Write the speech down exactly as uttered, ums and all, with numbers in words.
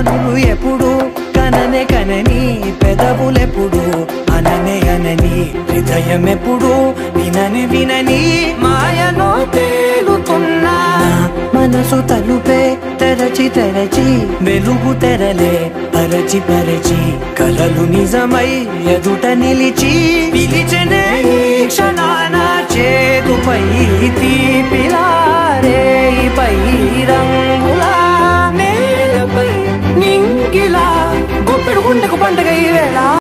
కనులు ఎప్పుడు కననే కనని పెదవులెప్పుడు అననే అనని హృదయం ఎప్పుడు వినని వినని మాయలో తేలుతున్నా మనసు తలుపే తెరచి తెరచి వెలుగు తెరలే పరచి పరచి కలలు నిజమై ఎదుట నిలిచి పిలిచనే ఈ క్షణాన చేతుపై తీపిలారే పై రంగులా నేలపై నింగిలా గొప్పెడు గుండెకు పండుగ ఈ వేళ.